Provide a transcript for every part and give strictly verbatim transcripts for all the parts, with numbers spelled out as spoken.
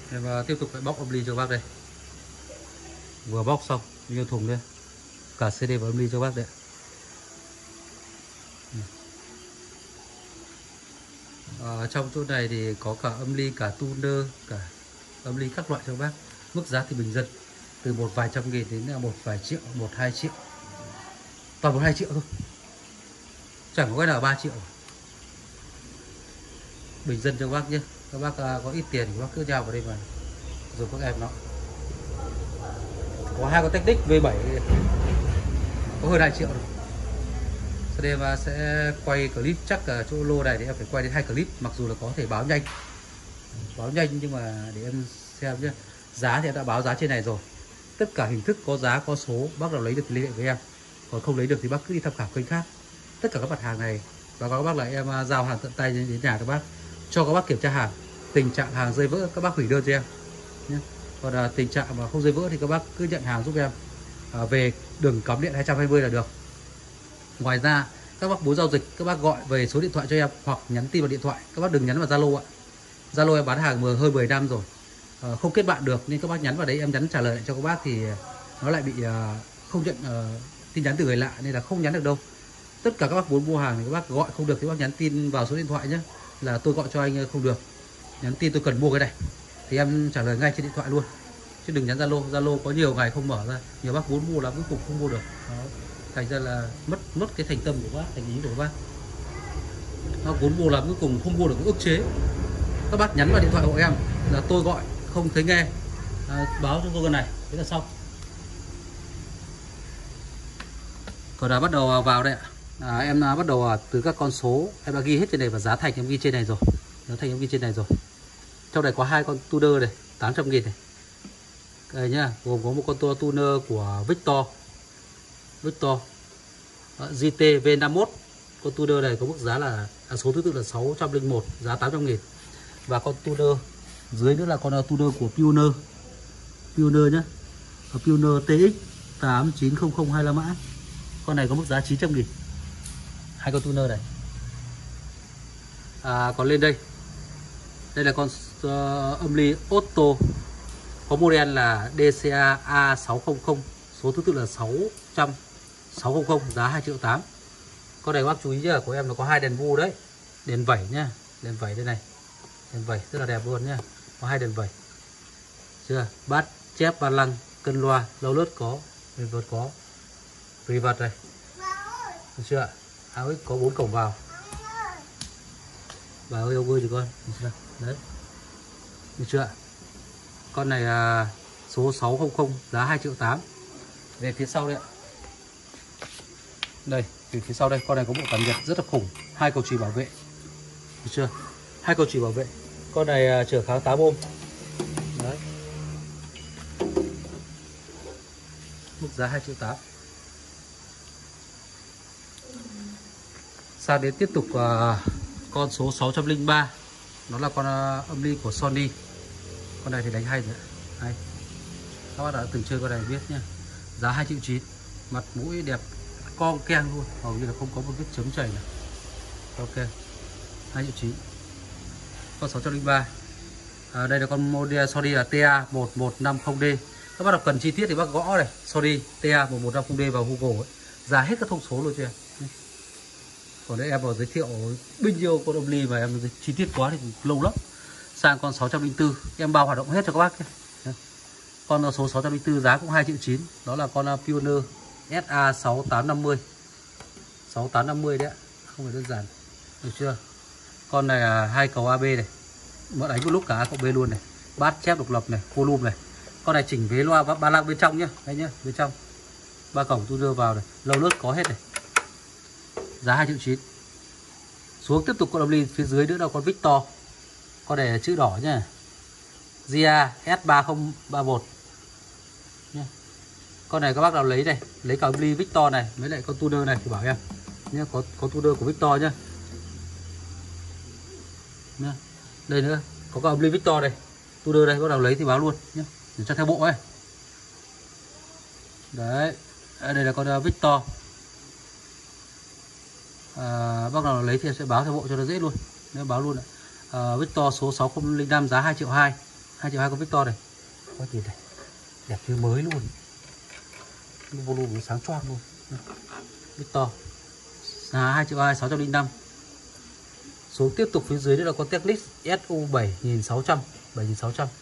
Em uh, tiếp tục lại bóc âm ly cho bác đây. Vừa bóc xong như thùng đây, cả xê đê và âm ly cho bác đây. À, trong chỗ này thì có cả âm ly, cả tuner, cả âm ly các loại cho bác. Mức giá thì bình dân từ một vài trăm nghìn đến một vài triệu, một hai triệu, toàn một hai triệu thôi, chẳng có cái nào ba triệu. Bình dân cho bác nhé. Các bác uh, có ít tiền thì bác cứ giao vào đây mà rồi các em nó. Có hai con Technic V bảy có hơn hai triệu rồi. Sau đây em sẽ quay clip, chắc ở chỗ lô này thì em phải quay đến hai clip, mặc dù là có thể báo nhanh báo nhanh nhưng mà để em xem nhé. Giá thì em đã báo giá trên này rồi, tất cả hình thức có giá có số, bác nào lấy được thì liên hệ với em, còn không lấy được thì bác cứ đi tham khảo kênh khác. Tất cả các mặt hàng này và các bác là em giao hàng tận tay đến nhà các bác, cho các bác kiểm tra hàng, tình trạng hàng rơi vỡ các bác hủy đơn cho em nhé. Còn à, tình trạng mà không rơi vỡ thì các bác cứ nhận hàng giúp em à, về đường cắm điện hai trăm hai mươi là được. Ngoài ra các bác muốn giao dịch các bác gọi về số điện thoại cho em hoặc nhắn tin vào điện thoại, các bác đừng nhắn vào Zalo ạ. Zalo em bán hàng hơn mười năm rồi, à, không kết bạn được nên các bác nhắn vào đấy em nhắn trả lời lại cho các bác thì nó lại bị à, không nhận à, tin nhắn từ người lạ nên là không nhắn được đâu. Tất cả các bác muốn mua hàng thì các bác gọi không được thì bác nhắn tin vào số điện thoại nhé, là tôi gọi cho anh không được, nhắn tin tôi cần mua cái này thì em trả lời ngay trên điện thoại luôn, chứ đừng nhắn Zalo. Zalo có nhiều ngày không mở ra, nhiều bác muốn mua lắm cuối cùng không mua được. Đó. Thành ra là mất mất cái thành tâm của bác, thành ý của bác. Bác muốn mua lắm cuối cùng không mua được, ức chế. Các bác nhắn vào điện thoại của em là tôi gọi không thấy nghe, à, báo cho tôi cái này, thế là xong. Còn đã bắt đầu vào đây ạ. À, em bắt đầu từ các con số em đã ghi hết trên này và giá thành em ghi trên này rồi, giá thành em ghi trên này rồi. Trong này có hai con tuner này, tám trăm nghìn này. Đây nhá, gồm có một con tuner của Victor Victor giê tê V năm mốt. Con tuner này có mức giá là à, số thứ tự là sáu trăm lẻ một, giá tám trăm nghìn. Và con tuner dưới nữa là con tuner của Pioneer Pioneer nhá, Pioneer tê ích tám chín không không hai la mã. Con này có mức giá chín trăm nghìn. Hai con tuner này. À, còn lên đây, đây là con uh, âm ly Otto, có model là đê xê a A sáu trăm, số thứ tự là sáu trăm, sáu trăm, giá hai triệu tám. Con này bác chú ý nhá, của em nó có hai đèn vu đấy, đèn vẩy nhá, đèn vẩy đây này, đèn vẩy rất là đẹp luôn nhá, có hai đèn vẩy chưa, bát chép ba lăng, cân loa, lâu lướt có, vợt có, tùy vật này, được chưa? Áo có bốn cổng vào. Bà ơi ông ơi thì con, đấy, được chưa? Con này là số sáu trăm, giá hai triệu tám. Về phía sau đây ạ. Đây, từ phía sau đây, con này có bộ cảm nhiệt rất là khủng, hai cầu chùy bảo vệ, được chưa? Hai cầu chùy bảo vệ. Con này chở kháng tám ôm. Đấy. Mức giá hai triệu tám. Sang đến tiếp tục uh, con số sáu trăm lẻ ba. Nó là con uh, âm ly của Sony. Con này thì đánh hay rồi, hay. Các bác đã từng chơi con này biết nhá. Giá hai triệu chín. Mặt mũi đẹp con keng luôn, hầu như là không có một vết chấm chảy nào. Ok, hai triệu chín. Con sáu trăm lẻ ba. À, đây là con model Sony là T A một một năm không D. Các bác nào cần chi tiết thì bác gõ này, Sony T A một một năm không D vào Google ấy, ra hết các thông số luôn chưa. Còn đây em vào giới thiệu bao nhiêu con âm ly mà em chi tiết quá thì lâu lắm. Sang con sáu trăm lẻ bốn, em bao hoạt động hết cho các bác nhé. Con số sáu trăm lẻ bốn giá cũng hai triệu chín. Đó là con Pioneer S A sáu tám năm mươi, sáu tám năm mươi đấy ạ, không phải đơn giản, được chưa? Con này là hai cầu a bê này, mở đánh một lúc cả A cộng B luôn này, bát chép độc lập này, volume này. Con này chỉnh vế loa ba lăng bên trong nhá, đây nhá, bên trong ba cổng tu đưa vào này, lâu lướt có hết này, giá hai triệu chín. Xuống tiếp tục con âm ly phía dưới nữa là con Victor, con này là chữ đỏ nhá, giê a S ba không ba một nhá. Con này các bác nào lấy này, lấy cả âm ly Victor này với lại con tuner này thì bảo em nhá, có có tuner của Victor nhá. Nhá. Đây nữa, có cả âm ly Victor này, tuner đây, bác nào lấy thì báo luôn nhá, để cho theo bộ ấy. Đấy, đây là con Victor. À, bác nào lấy thì sẽ báo theo bộ cho nó dễ luôn. Nếu báo luôn ạ. À, Victor số sáu không năm giá hai triệu hai. hai triệu hai con Victor này. Có gì này. Đẹp như mới luôn. Volume nó sáng choang luôn. Victor. Giá hai triệu hai, sáu trăm linh năm. Xuống tiếp tục phía dưới đây là con Technics ét u bảy nghìn sáu trăm, bảy nghìn sáu trăm.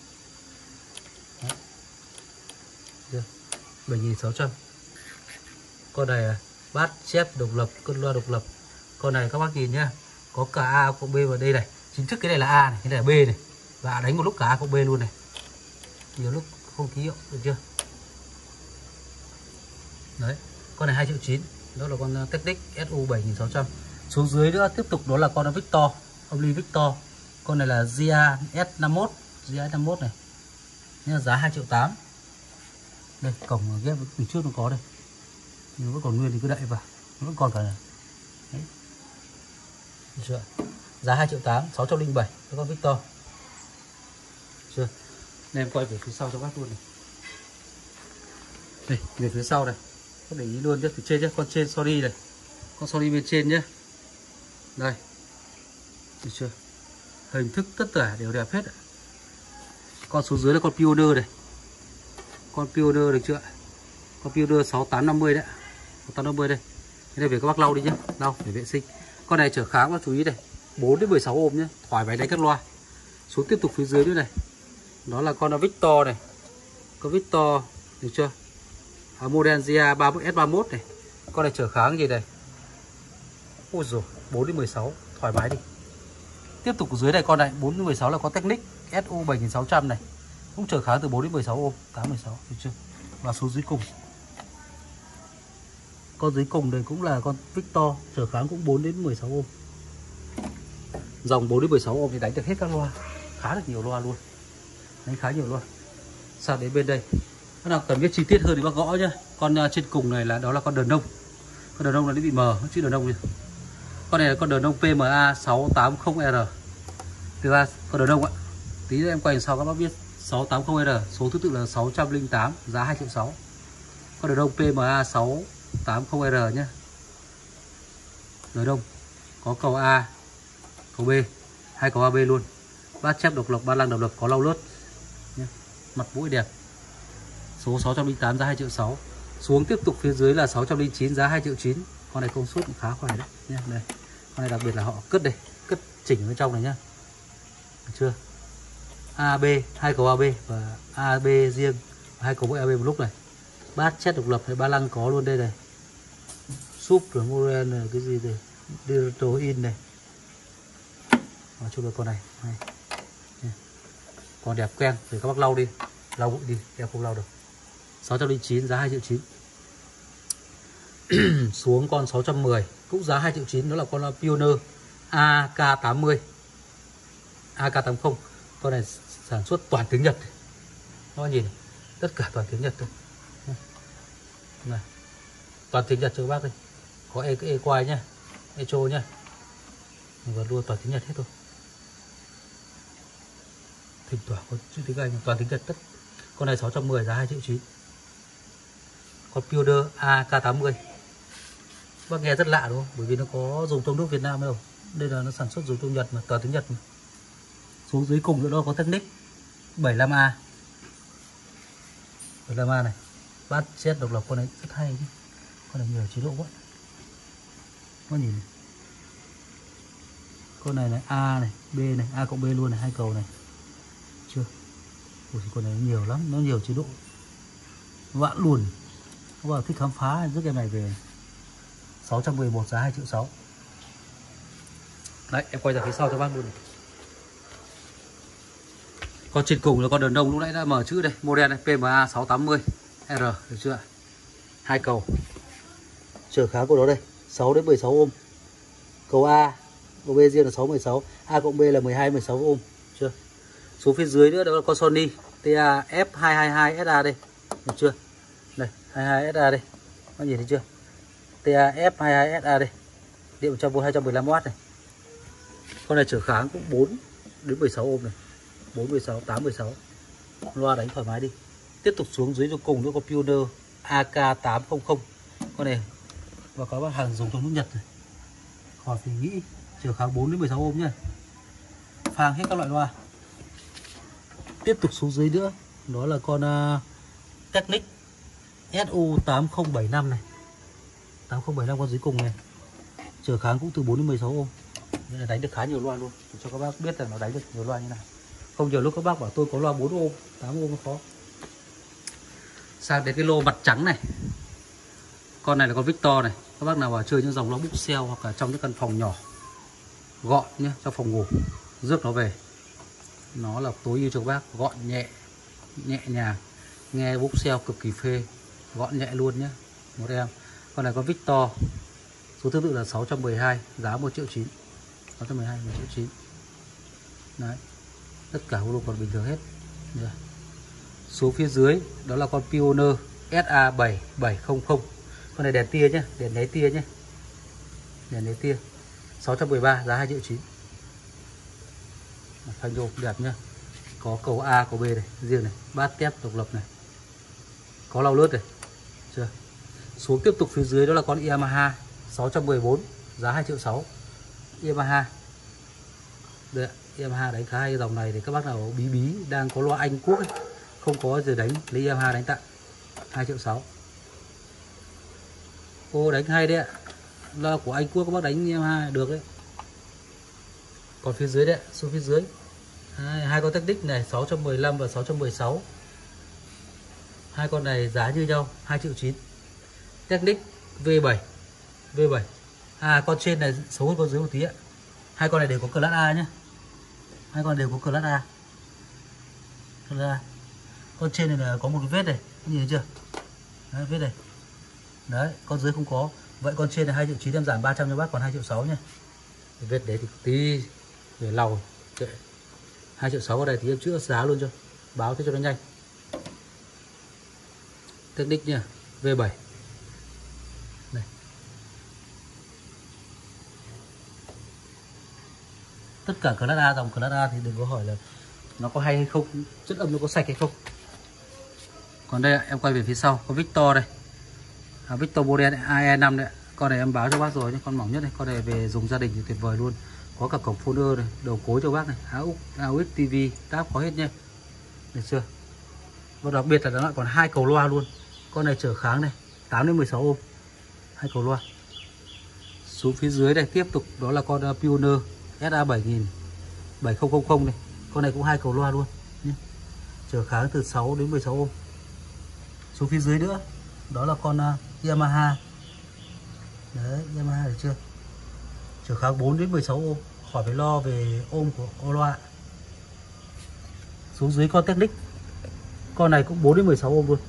bảy nghìn sáu trăm. Con này bát chép độc lập, cân loa độc lập. Con này các bác nhìn nhá, có cả A cộng B vào đây này. Chính thức cái này là A này, cái này là B này. Và đánh một lúc cả A cộng B luôn này. Nhiều lúc không ký hiệu, được chưa? Đấy, con này hai triệu chín. Đó là con Technics ét u bảy nghìn sáu trăm. Xuống dưới nữa tiếp tục đó là con Victor, âm ly Victor. Con này là giê a ét năm mốt, giê a ét năm mốt này. Nhưng giá hai triệu tám. Đây, cổng ghép từ trước nó có đây. Nhưng vẫn còn nguyên thì cứ đậy vào. Nó vẫn còn cả này. Đấy. Được chưa? Giá hai triệu tám, sáu trăm linh bảy cho con Victor. Được chưa? Nên em quay về phía sau cho bác luôn này. Đây, về phía sau này. Có để ý luôn nhé, từ trên nhé, con trên sorry này. Con sorry bên trên nhé. Đây. Được chưa? Hình thức tất cả đều đẹp hết. Con xuống dưới là con Pioneer này. Con Pioneer được chưa? Con Pioneer sáu tám năm mươi đấy. sáu tám năm mươi đây. Thế này về các bác lau đi nhé, lau để vệ sinh. Con này trở kháng các bác chú ý này, bốn đến mười sáu ôm nhé, thoải mái đánh các loa. Xuống tiếp tục phía dưới nữa này. Đó là con Victor này. Con Victor được chưa? À, model giê a S ba mốt này. Con này trở kháng gì đây? Ôi rồi, bốn đến mười sáu, thoải mái đi. Tiếp tục ở dưới này con này, bốn đến mười sáu là con Technics ét u bảy nghìn sáu trăm này. Cũng trở kháng từ bốn đến mười sáu ôm, tám mười sáu, được chưa? Và số dưới cùng. Con dưới cùng đây cũng là con Victor, trở kháng cũng bốn đến mười sáu ôm. Dòng bốn đến mười sáu ôm thì đánh được hết các loa, khá được nhiều loa luôn. Đánh khá nhiều loa. Sang đến bên đây. Các nào cần biết chi tiết hơn thì bác gõ nhá. Con uh, trên cùng này là đó là con đờn nông. Con đờn nông là nó bị mờ, chữ đờn nông này. Con này là con đờn nông pê em a sáu tám không R. Từ ra con đờn nông ạ. Tí nữa em quay sau các bác biết. sáu tám không R, số thứ tự là sáu trăm linh tám, giá hai triệu sáu. Con đờn nông pê em a sáu tám không R nhé. Đờn nông có cầu A, cầu B, hai cầu a bê luôn. Bát chép độc lập, ba lăng độc lập, có lau lướt nhé. Mặt mũi đẹp. Số sáu trăm linh tám giá hai triệu sáu. Xuống tiếp tục phía dưới là sáu trăm linh chín giá hai triệu chín. Con này công suất cũng khá khỏe đấy nhé. Đây. Con này đặc biệt là họ cất đây, cất chỉnh bên trong này nhá. Được chưa? a bê, hai cầu a bê và a bê riêng, hai cầu mỗi a bê một lúc này. Bát chép độc lập hay ba lăng có luôn đây này. Súp rồi model này, cái gì đây? Digital in này. Nói chung là con này, này. Còn đẹp quen, để các bác lau đi, lau bụi đi, em không lau được. sáu trăm linh chín giá hai triệu chín. Xuống con sáu trăm mười cũng giá hai triệu chín, đó là con Pioneer a ca tám mươi, a ca tám mươi. Con này sản xuất toàn tiếng Nhật. Các bác nhìn này, tất cả toàn tiếng Nhật thôi. Này, toàn tiếng Nhật cho các bác đây. Có e e quai nhá, echo nhá, và luôn toàn tiếng Nhật hết thôi. Thỉnh thoảng có chữ tiếng Anh, toàn tiếng Nhật tất. Con này sáu trăm mười giá hai triệu chín. Con Pioneer a ca tám mươi. Bác nghe rất lạ đúng không? Bởi vì nó có dùng trong nước Việt Nam đâu. Đây là nó sản xuất dùng trong Nhật mà, toàn tiếng Nhật mà. Xuống dưới cùng nữa đó có Technics bảy mươi lăm A. bảy mươi lăm A này. Bát chết độc lập, con này rất hay chứ. Con này nhiều chế độ quá. Con nhìn này. Con này này A này, B này, A cộng B luôn này, hai cầu này. Chưa? Ủa, con này nhiều lắm, nó nhiều chế độ. Vạn luồn. Các bạn thích khám phá rước em này về. Sáu trăm mười một giá hai triệu sáu. Đấy, em quay ra phía sau cho bác luôn này. Con trên cùng là con đờn nông lúc nãy đã mở chữ đây, model này pê em a sáu tám mươi R, được chưa ạ? Hai cầu. Trở kháng của nó đây, sáu đến mười sáu ôm. Cầu A, cầu B riêng là sáu mười sáu, A cộng B là mười hai mười sáu ôm, chưa? Xuống phía dưới nữa đó là con Sony tê a F hai hai hai S A đây, được chưa? Đây, hai hai S A đây. Các nhìn thấy chưa? tê a F hai hai S A đây. Điện một trăm vôn hai trăm mười lăm oát này. Con này trở kháng cũng bốn đến mười sáu ôm này. bốn mười sáu, tám mười sáu. Loa đánh thoải mái đi. Tiếp tục xuống dưới cho cùng nữa có Pioneer a ca tám không không. Con này và có bác hàng dùng trong nước Nhật rồi. Khỏi phải nghĩ, trở kháng bốn đến mười sáu ôm nhá. Phang hết các loại loa. Tiếp tục xuống dưới nữa, đó là con uh, Technic S U tám không bảy năm này, tám không bảy năm con dưới cùng này, trở kháng cũng từ bốn đến mười sáu ôm. Nên là đánh được khá nhiều loa luôn, để cho các bác biết là nó đánh được nhiều loa như này. Không nhiều lúc các bác bảo tôi có loa bốn ôm, tám ôm nó khó. Sang đến cái lô mặt trắng này, con này là con Victor này. Các bác nào vào chơi những dòng loa bookshelf hoặc là trong những căn phòng nhỏ gọn nhé, trong phòng ngủ rước nó về, nó là tối ưu cho các bác, gọn nhẹ, nhẹ nhàng, nghe bookshelf cực kỳ phê, gọn nhẹ luôn nhé. Một em. Con này có Victor, số thứ tự là sáu trăm mười hai, giá một triệu chín. sáu trăm mười hai, một triệu chín. Đấy. Tất cả holo còn bình thường hết. Được. Số phía dưới đó là con Pioneer S A bảy bảy không không. Con này đèn tia nhé, đèn nháy tia nhé. Đèn nháy tia. sáu trăm mười ba, giá hai triệu chín. Phanh rô đẹp nhá. Có cầu A, cầu B này, riêng này, bát tép độc lập này. Có lau lướt này. Chưa? Xuống tiếp tục phía dưới đó là con Yamaha sáu trăm mười bốn, giá hai triệu sáu. Yamaha. Đây, Yamaha đánh khá hay, dòng này thì các bác nào bí bí đang có loa Anh Quốc ấy, không có giờ đánh, lấy Yamaha đánh tặng, hai triệu sáu. Ô đánh hay đấy ạ. Loa của Anh Quốc các bác đánh Yamaha được đấy. Còn phía dưới đấy, xuống phía dưới hai, hai con Technic này sáu trăm mười lăm và sáu trăm mười sáu. Hai con này giá như nhau, hai triệu chín. Technic V bảy, V bảy. À con trên này xấu hơn con dưới một tí ạ. Hai con này đều có class A nhé. Hai con đều có class A. Class A. Con trên này là có một cái vết này, nhìn thấy chưa? Đấy, vết này. Đấy, con dưới không có. Vậy con trên này hai triệu chín, em giảm ba trăm cho bác còn hai triệu sáu nhé. Cái vết đấy thì tí để lau. hai triệu sáu ở đây thì em chữa giá luôn cho. Báo thế cho nó nhanh. Technic nha, V bảy. Đây. Tất cả class A, dòng class A thì đừng có hỏi là nó có hay hay không, chất âm nó có sạch hay không. Còn đây em quay về phía sau có Victor đây, à, Victor model A E năm đấy. Con này em báo cho bác rồi nhé, con mỏng nhất này. Con này về dùng gia đình thì tuyệt vời luôn. Có cả cổng folder này, đầu cối cho bác này, áo áo ti vi, táp có hết nhé. Được chưa? Và đặc biệt là nó lại còn hai cầu loa luôn. Con này trở kháng này, tám đến mười sáu ôm, hai cầu loa. Xuống phía dưới này tiếp tục đó là con uh, Pioneer S A bảy nghìn, bảy không không không này. Con này cũng hai cầu loa luôn nhé. Trở kháng từ sáu đến mười sáu ôm. Xuống phía dưới nữa đó là con uh, Yamaha. Đấy, Yamaha được chưa? Trở kháng bốn đến mười sáu ôm, khỏi phải lo về ôm của ô loa. Xuống dưới con Technic. Con này cũng bốn đến mười sáu ôm luôn.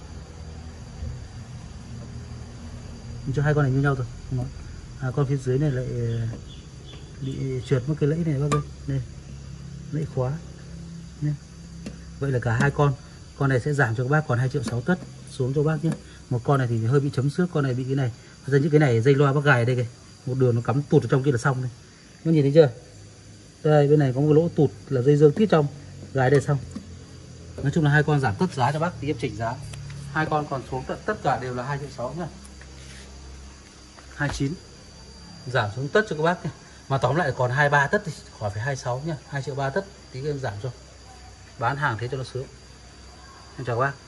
Cho hai con này như nhau rồi. À, con phía dưới này lại bị trượt một cái lẫy này bác ơi. Đây. Lẫy khóa. Nhé. Vậy là cả hai con. Con này sẽ giảm cho các bác còn hai triệu sáu tất. Xuống cho bác nhé. Một con này thì hơi bị chấm xước, con này bị cái này. Thật ra những cái này dây loa bác gài ở đây kìa. Một đường nó cắm tụt ở trong kia là xong đây. Các nhìn thấy chưa? Đây bên này có một lỗ tụt là dây dương tít trong, gài đây xong. Nói chung là hai con giảm tất giá cho bác thì em chỉnh giá. Hai con còn xuống tất, tất cả đều là hai triệu sáu nhá. hai chín. Giảm xuống tất cho các bác nhé. Mà tóm lại còn hai mươi ba tất thì khỏi phải hai mươi sáu nhá, hai triệu ba tất tí em giảm cho. Bán hàng thế cho nó sướng. Em chào các bác.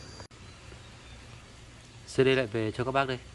xê đê lại về cho các bác đây.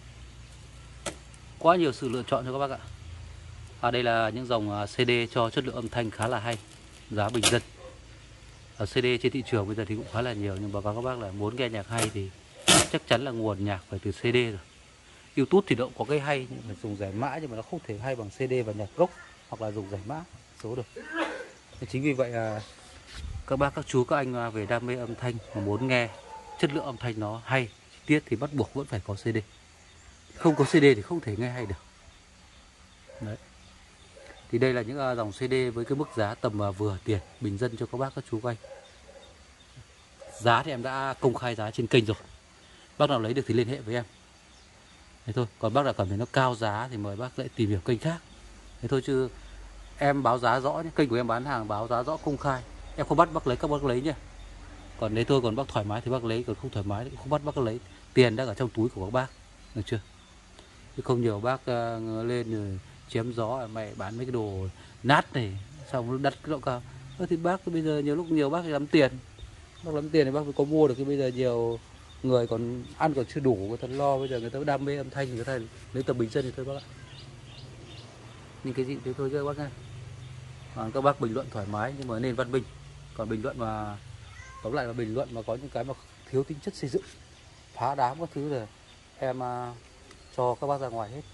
Quá nhiều sự lựa chọn cho các bác ạ. À, đây là những dòng xê đê cho chất lượng âm thanh khá là hay, giá bình dân. Ở xê đê trên thị trường bây giờ thì cũng khá là nhiều, nhưng báo cáo các bác là muốn nghe nhạc hay thì chắc chắn là nguồn nhạc phải từ xê đê rồi. YouTube thì nó cũng có cái hay nhưng phải dùng giải mã, nhưng mà nó không thể hay bằng xê đê và nhạc gốc hoặc là dùng giải mã số được. Thì chính vì vậy là các bác các chú các anh về đam mê âm thanh mà muốn nghe chất lượng âm thanh nó hay tiết thì bắt buộc vẫn phải có xê đê. Không có xê đê thì không thể nghe hay được. Đấy. Thì đây là những dòng xê đê với cái mức giá tầm vừa tiền, bình dân cho các bác các chú các anh. Giá thì em đã công khai giá trên kênh rồi. Bác nào lấy được thì liên hệ với em. Thế thôi, còn bác nào cảm thấy nó cao giá thì mời bác lại tìm hiểu kênh khác. Thế thôi chứ em báo giá rõ nhé, kênh của em bán hàng báo giá rõ công khai. Em không bắt bác lấy, các bác lấy nhé. Còn đấy thôi, còn bác thoải mái thì bác lấy, còn không thoải mái thì không bắt bác lấy. Tiền đang ở trong túi của các bác, được chưa? Chứ không nhiều bác uh, lên rồi chém gió mày bán mấy cái đồ nát này xong nó đắt cái độ cao. Ờ, thì bác bây giờ nhiều lúc nhiều bác thì lắm tiền, Bác lắm tiền thì bác mới có mua được, cái bây giờ nhiều người còn ăn còn chưa đủ, người ta lo, bây giờ người ta đam mê âm thanh thì người ta lấy tầm bình dân thì thôi bác ạ. Nhưng cái gì thế thôi chứ bác nha. Còn các bác bình luận thoải mái nhưng mà nên văn minh. Còn bình luận mà tóm lại là bình luận mà có những cái mà thiếu tính chất xây dựng, phá đám các thứ là em uh, cho các bác ra ngoài hết.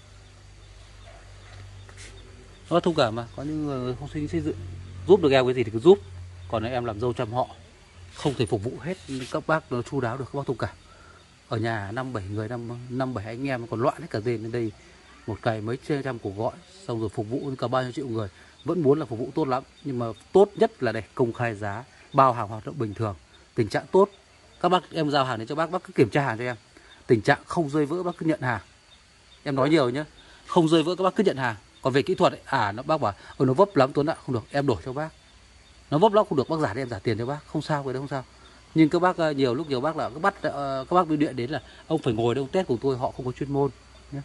Nó thông cảm mà, có những người không suy nghĩ xây dựng, giúp được em cái gì thì cứ giúp. Còn em làm dâu trăm họ, không thể phục vụ hết các bác nó chu đáo được, các bác thông cảm. Ở nhà năm bảy người, năm năm bảy anh em còn loạn hết cả dền lên đây, một cày mấy trăm cuộc gọi, xong rồi phục vụ cả bao nhiêu triệu người, vẫn muốn là phục vụ tốt lắm, nhưng mà tốt nhất là để công khai giá, bao hàng hoạt động bình thường, tình trạng tốt. Các bác em giao hàng đến cho bác, bác cứ kiểm tra hàng cho em, tình trạng không rơi vỡ bác cứ nhận hàng. Em nói nhiều nhá, không rơi vỡ các bác cứ nhận hàng. Còn về kỹ thuật ấy, à nó bác bảo ừ, nó vấp lắm Tuấn ạ, không được, em đổi cho bác. Nó vấp lắm không được, bác giả đi em giả tiền cho bác, không sao, cái đó không sao. Nhưng các bác nhiều lúc nhiều bác là các bắt uh, các bác biêu điện đến là ông phải ngồi đây ông test của tôi, họ không có chuyên môn nhé.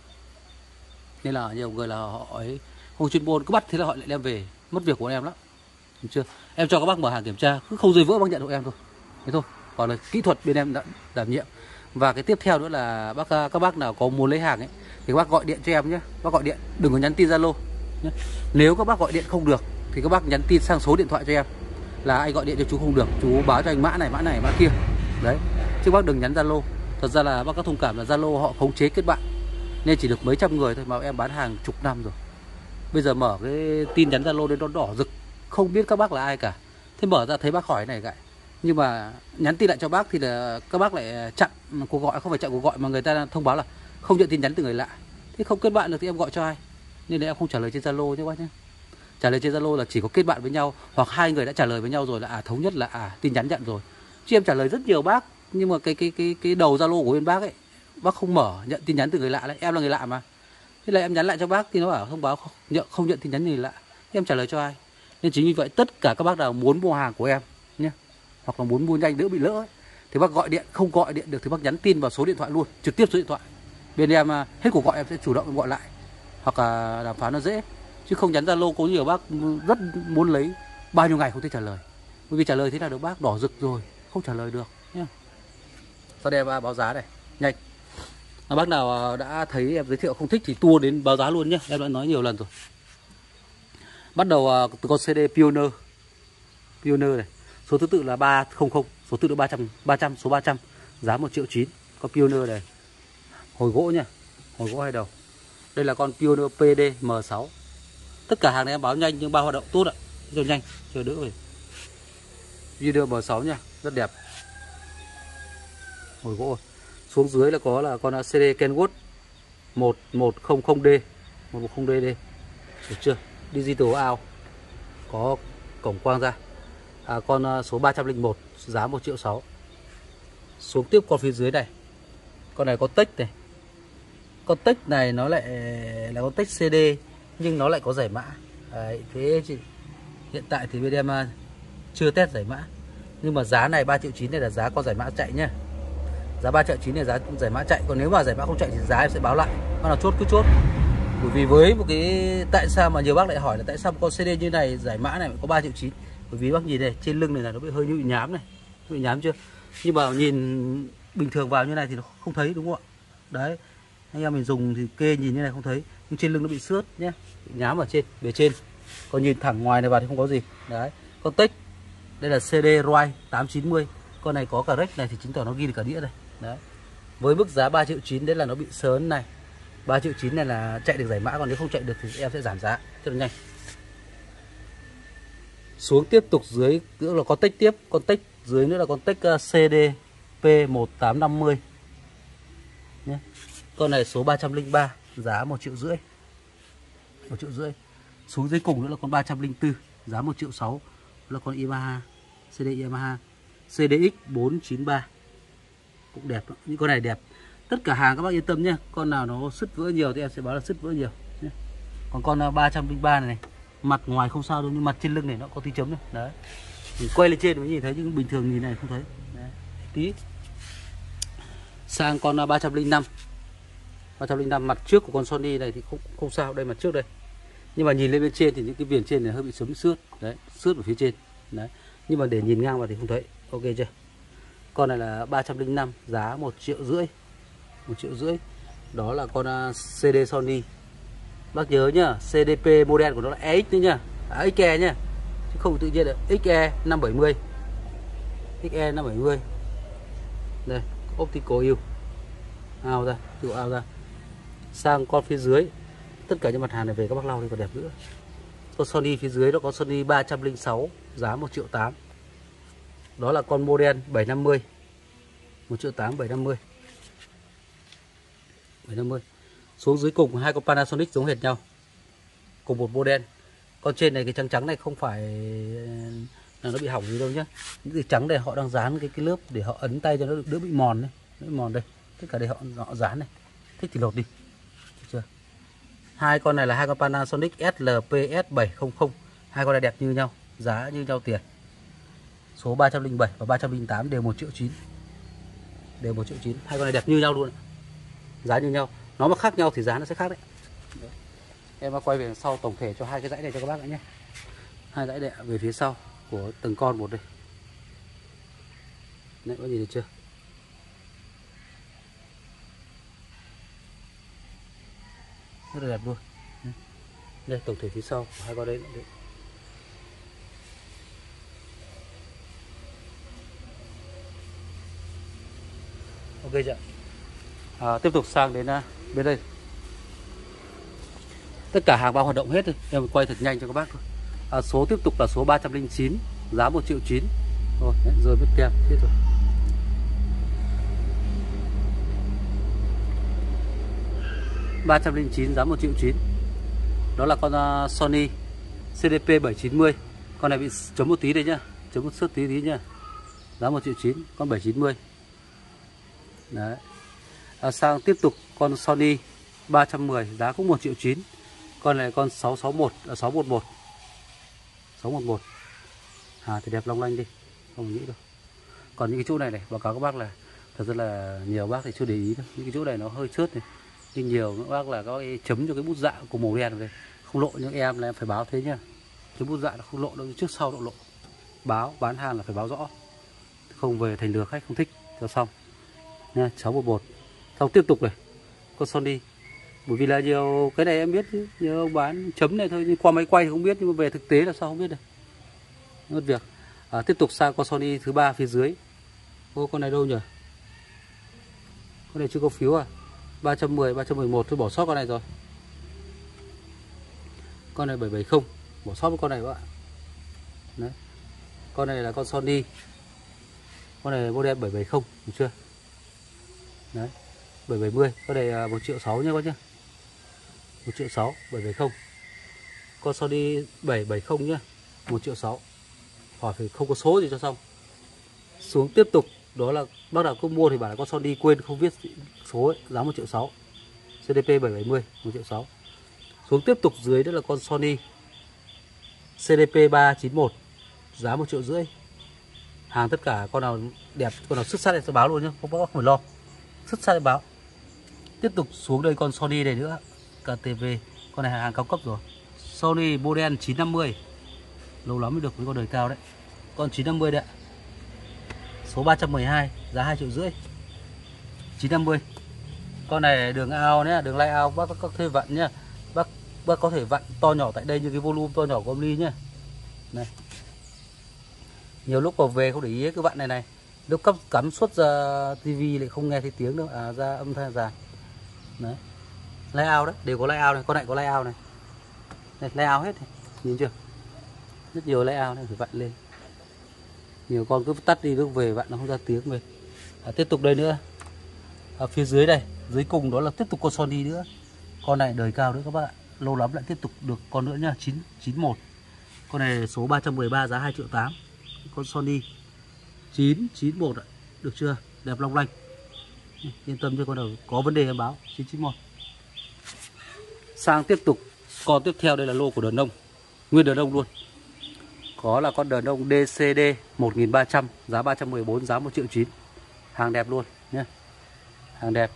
Nên là nhiều người là họ ấy không chuyên môn, cứ bắt thế là họ lại đem về, mất việc của em lắm. Được chưa? Em cho các bác mở hàng kiểm tra, cứ không rơi vỡ bác nhận hộ em thôi. Thế thôi. Còn là kỹ thuật bên em đã đảm nhiệm. Và cái tiếp theo nữa là bác các bác nào có muốn lấy hàng ấy thì các bác gọi điện cho em nhé. Bác gọi điện, đừng có nhắn tin Zalo nhé. Nếu các bác gọi điện không được thì các bác nhắn tin sang số điện thoại cho em, là anh gọi điện cho chú không được, chú báo cho anh mã này, mã này, mã kia. Đấy. Chứ bác đừng nhắn Zalo. Thật ra là bác có thông cảm là Zalo họ khống chế kết bạn, nên chỉ được mấy trăm người thôi mà em bán hàng chục năm rồi. Bây giờ mở cái tin nhắn Zalo lên nó đỏ rực, không biết các bác là ai cả. Thế mở ra thấy bác hỏi này vậy. Nhưng mà nhắn tin lại cho bác thì là các bác lại chặn cuộc gọi, không phải chặn cuộc gọi mà người ta thông báo là không nhận tin nhắn từ người lạ. Thế không kết bạn được thì em gọi cho ai? Nên là em không trả lời trên Zalo chứ bác nhé. Trả lời trên Zalo là chỉ có kết bạn với nhau, hoặc hai người đã trả lời với nhau rồi là à thống nhất là à tin nhắn nhận rồi. Chứ em trả lời rất nhiều bác, nhưng mà cái cái cái cái đầu Zalo của bên bác ấy, bác không mở nhận tin nhắn từ người lạ đấy, em là người lạ mà. Thế là em nhắn lại cho bác thì nó bảo thông báo không nhận không nhận tin nhắn người lạ. Thế em trả lời cho ai? Nên chính vì vậy tất cả các bác nào muốn mua hàng của em nhé, hoặc là muốn mua nhanh đỡ bị lỡ ấy, thì bác gọi điện, không gọi điện được thì bác nhắn tin vào số điện thoại luôn, trực tiếp số điện thoại. Bên em hết cuộc gọi em sẽ chủ động gọi lại, hoặc là đàm phán nó dễ. Chứ không nhắn Zalo có nhiều bác rất muốn lấy, bao nhiêu ngày không thể trả lời. Bởi vì trả lời thế nào được bác, đỏ rực rồi, không trả lời được nhé. Sau đây em báo giá này, nhanh. À, bác nào đã thấy em giới thiệu không thích thì tua đến báo giá luôn nhé, em đã nói nhiều lần rồi. Bắt đầu từ con xê đê Pioneer. Pioneer này, số thứ tự là ba trăm, số thứ tự ba trăm, ba trăm, số ba trăm, giá một triệu chín. Con Pioneer này, hồi gỗ nha, hồi gỗ hai đầu. Đây là con Pioneer pê đê M sáu. Tất cả hàng này em báo nhanh nhưng bao hoạt động tốt ạ, cho nhanh, chờ đỡ về. Pioneer M sáu nha, rất đẹp. Hồi gỗ. Xuống dưới là có là con xê đê Kenwood một một không không D, một một không D đây. Được chưa? Digital out. Có cổng quang ra. À, con số ba trăm lẻ một, giá một triệu sáu. Xuống tiếp con phía dưới này. Con này có tech này. Con tech này nó lại là con tech xê đê nhưng nó lại có giải mã. Đấy, thế chị hiện tại thì bên em chưa test giải mã. Nhưng mà giá này ba triệu chín này là giá có giải mã chạy nhá. Giá ba triệu chín này giá giải mã chạy, còn nếu mà giải mã không chạy thì giá em sẽ báo lại. Bác nào chốt cứ chốt. Bởi vì với một cái tại sao mà nhiều bác lại hỏi là tại sao con xê đê như này giải mã này có ba triệu chín. Bởi vì bác nhìn này, trên lưng này là nó bị hơi bị nhám này. Bị nhám chưa? Nhưng mà nhìn bình thường vào như này thì nó không thấy đúng không ạ? Đấy. Anh em mình dùng thì kê nhìn như này không thấy, nhưng trên lưng nó bị xước nhé, bị nhám ở trên, bề trên. Còn nhìn thẳng ngoài này vào thì không có gì. Đấy. Con tech đây là xê đê Roy tám chín mươi. Con này có cả rec này thì chứng tỏ nó ghi được cả đĩa này. Đấy. Với mức giá ba triệu chín đấy là nó bị sớn này. ba triệu chín này là chạy được giải mã, còn nếu không chạy được thì em sẽ giảm giá rất là nhanh. Xuống tiếp tục dưới nữa là con tech tiếp, con tech dưới nữa là con tech xê đê P một tám năm mươi. Nhé. Con này số ba trăm lẻ ba, giá một triệu rưỡi. một triệu rưỡi. Xuống dưới cùng nữa là con ba trăm lẻ bốn, giá một triệu sáu, là con Yamaha, xê đê Yamaha xê đê ích bốn chín ba. Cũng đẹp đó. Những con này đẹp. Tất cả hàng các bác yên tâm nhé. Con nào nó sứt vỡ nhiều thì em sẽ báo là sứt vỡ nhiều nhé. Còn con ba trăm lẻ ba này, này, mặt ngoài không sao đâu nhưng mặt trên lưng này nó có tí chấm này. Đấy. Mình quay lên trên mới nhìn thấy, nhưng bình thường nhìn này không thấy. Đấy. Tí. Sang con ba trăm lẻ năm. ba trăm lẻ năm mặt trước của con Sony này thì không không sao, đây mặt trước đây. Nhưng mà nhìn lên bên trên thì những cái viền trên này hơi bị sấm xước. Đấy, xước ở phía trên. Đấy. Nhưng mà để nhìn ngang vào thì không thấy. Ok chưa? Con này là ba trăm linh năm, giá một triệu rưỡi. một triệu rưỡi. Đó là con xê đê Sony. Bác nhớ nhá, xê đê pê model của nó là e ích nữa nhá. À, ích e nhá. Chứ không tự nhiên là ích e năm bảy mươi. ích e năm bảy mươi. Đây, optical U. Ao ra, tự ao ra. Sang con phía dưới. Tất cả những mặt hàng này về các bác lau đi còn đẹp nữa. Con Sony phía dưới đó có Sony ba trăm linh sáu, giá một triệu tám. Đó là con model bảy năm mươi. một triệu tám, bảy năm mươi. bảy năm mươi. Xuống dưới cùng hai con Panasonic giống hệt nhau. Cùng một model. Con trên này cái trắng trắng này không phải là nó bị hỏng gì đâu nhá. Những cái trắng này họ đang dán cái cái lớp để họ ấn tay cho nó đỡ bị mòn này. Đỡ bị mòn đây. Tất cả đây họ họ dán này. Thích thì lột đi. Được chưa? Hai con này là hai con Panasonic ét lờ pê ét bảy trăm. Hai con này đẹp như nhau, giá như nhau tiền. Số ba trăm linh bảy và ba trăm linh tám đều một triệu chín. Đều một triệu chín. Hai con này đẹp như nhau luôn. Giá như nhau. Nó mà khác nhau thì giá nó sẽ khác đấy. Đấy. Em quay về sau tổng thể cho hai cái dãy này cho các bác nữa nhé. Hai dãy đệm về phía sau của từng con một đây. Đấy, có nhìn được chưa? Rất là đẹp luôn. Đây tổng thể phía sau của hai con đấy. Đấy. Ok chưa? À, tiếp tục sang đến uh, bên đây. Tất cả hàng bao hoạt động hết rồi. Em quay thật nhanh cho các bác thôi. À, số tiếp tục là số ba trăm linh chín, giá một triệu chín. Rồi, đấy, rồi biết tem hết rồi. ba trăm linh chín giá một triệu chín. Đó là con uh, Sony xê đê pê bảy chín mươi. Con này bị chấm một tí đây nhá. Chấm một sớt tí tí nhá. Giá một triệu chín, con bảy chín mươi. Đấy. À, sang tiếp tục con Sony ba trăm mười, giá cũng một triệu chín. Con này con sáu sáu một, à, sáu một một. sáu một một. À thì đẹp long lanh đi. Không nghĩ đâu. Còn những cái chỗ này này, báo cáo các bác là thật ra là nhiều bác thì chưa để ý đâu. Những cái chỗ này nó hơi xước này. Nhưng nhiều các bác là có cái chấm cho cái bút dạ của màu đen này. Không lộ, nhưng em là em phải báo thế nhá. Cái bút dạ nó không lộ đâu, trước sau độ lộ. Báo, bán hàng là phải báo rõ. Không về thành lừa khách không thích cho xong. Nha, sáu một một. Xong tiếp tục này. Con Sony. Bởi vì là nhiều cái này em biết chứ, nhiều ông bán chấm này thôi, nhưng qua máy quay thì không biết, nhưng mà về thực tế là sao không biết được. Mất việc. À, tiếp tục sang con Sony thứ ba phía dưới. Ô, con này đâu nhỉ? Con này chưa có phiếu à? ba trăm mười, ba trăm mười một, tôi bỏ sót con này rồi. Con này bảy bảy không, bỏ sót với con này các bạn. Đấy. Con này là con Sony. Con này model bảy bảy không, được chưa? Đấy. bảy bảy mươi, con này một triệu sáu nhá các nhá. một triệu sáu, bảy bảy không. Con Sony bảy bảy không nhá, một triệu sáu. Hỏi phải không có số gì cho xong. Xuống tiếp tục, đó là bác nào không mua thì bảo là con Sony quên không viết số ấy, giá một triệu sáu. xê đê pê bảy bảy mươi, một triệu sáu. Xuống tiếp tục dưới đó là con Sony xê đê pê ba chín một, giá một triệu rưỡi. Hàng tất cả con nào đẹp, con nào xuất sắc thì sẽ báo luôn nhá, không có phải lo. Xuất sắc thì báo. Tiếp tục xuống đây con Sony này nữa, ca tê vê, con này hàng cao cấp rồi. Sony model chín năm mươi. Lâu lắm mới được với con đời cao đấy. Con chín năm mươi đấy ạ. Số ba trăm mười hai, giá hai triệu rưỡi. chín năm mươi. Con này đường ao nhé, đường lay ao bác có thể vặn nhá. Bác bác có thể vặn to nhỏ tại đây như cái volume to nhỏ của âm ly nhá. Này. Nhiều lúc vào về không để ý cái vặn này này. Lúc cấp cắm suốt ra tivi lại không nghe thấy tiếng đâu, à ra âm thanh giàn. Đấy. Lay ao đấy, đều có lay ao này, con này có lay ao này. Này, lay ao hết này. Nhìn chưa? Rất nhiều lay ao này phải vặn lên. Nhiều con cứ tắt đi lúc về vặn nó không ra tiếng về. À, tiếp tục đây nữa. Ở phía dưới đây, dưới cùng đó là tiếp tục con Sony nữa. Con này đời cao nữa các bác ạ. Lâu lắm lại tiếp tục được con nữa nha, chín chín một. Con này số ba trăm mười ba, giá hai triệu tám. Con Sony chín chín một ạ. Được chưa? Đẹp long lanh. Yên tâm cho con nào có vấn đề em báo. chín chín một. Sang tiếp tục, con tiếp theo đây là lô của đờn nông. Nguyên đờn nông luôn. Có là con đờn nông đê xê đê một nghìn ba trăm, giá ba trăm mười bốn, giá một triệu chín. Hàng đẹp luôn nhé. Hàng đẹp.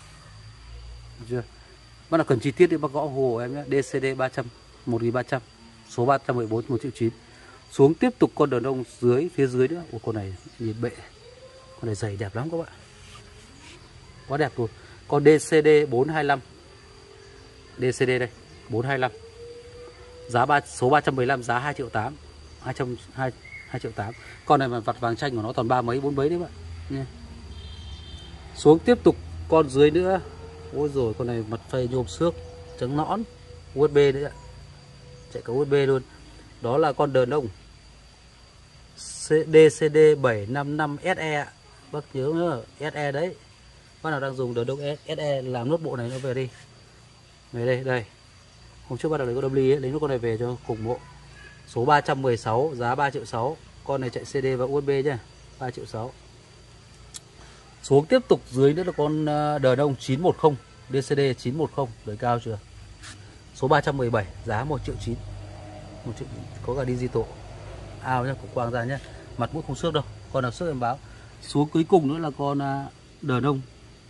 Được chưa? Bác nào cần chi tiết thì bác gõ hồ em nhé. đê xê đê ba trăm, một nghìn ba trăm, số ba trăm mười bốn, một triệu chín. Xuống tiếp tục con đờn nông dưới, phía dưới nữa. Ủa con này nhìn bệ. Con này dày đẹp lắm các bạn, quá đẹp luôn. Con đê xê đê bốn hai lăm, đê xê đê đây bốn hai lăm, giá ba số ba trăm mười lăm, giá hai triệu tám, hai trăm hai hai triệu tám. Con này mà vặt vàng chanh của nó toàn ba mấy bốn mấy đấy bạn nha. Xuống tiếp tục con dưới nữa. Ôi rồi con này mặt phây nhôm xước trắng nõn, u ét bê đấy ạ, chạy cả u ét bê luôn. Đó là con đờn ông đê xê đê bảy năm năm ét e ạ. Bác nhớ nữa, ét e đấy. Bác nào đang dùng đờn ông ét e làm nốt bộ này nó về đi. Về đây, đây. Hôm trước bắt đầu lấy con đâm ly ấy, lấy nốt con này về cho cùng bộ. Số ba trăm mười sáu, giá ba triệu sáu. Con này chạy xê đê và u ét bê nhá, ba triệu sáu. Xuống tiếp tục dưới nữa là con đờn ông chín một không, đê xê đê chín một không, đời cao chưa. Số ba trăm mười bảy, giá một triệu chín. một triệu, có cả digital. Ao nhá, cục quang ra nhá. Mặt mũi không xước đâu, con nào xước em báo. Xuống cuối cùng nữa là con đờn ông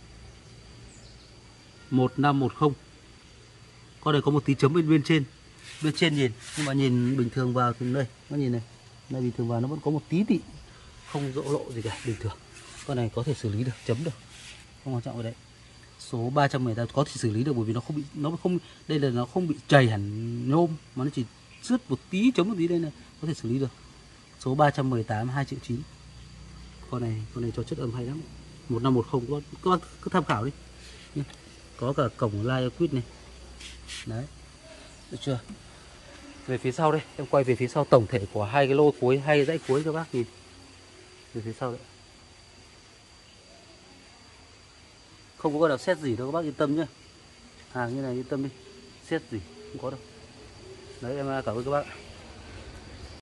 một năm một không. Con này có một tí chấm bên bên trên. Bên trên nhìn, nhưng mà nhìn bình thường vào từ đây, nó nhìn này. Đây bình thường vào nó vẫn có một tí tị, không rộ lộ gì cả, bình thường. Con này có thể xử lý được, chấm được, không quan trọng ở đấy. Số ba trăm mười tám có thể xử lý được bởi vì nó không bị, nó không, đây là nó không bị chảy hẳn nhôm mà nó chỉ rứt một tí, chấm một tí đây này, có thể xử lý được. Số ba trăm mười tám, hai triệu chín. Con này, con này cho chất âm hay lắm. một năm một không, các bác cứ tham khảo đi. Có cả cổng live quýt này. Đấy. Được chưa? Về phía sau đây, em quay về phía sau tổng thể của hai cái lô cuối, hai dãy cuối cho bác nhìn. Về phía sau đấy. Không có con nào xét gì đâu các bác yên tâm nhá. Hàng như này yên tâm đi. Xét gì không có đâu. Đấy em cảm ơn các bác.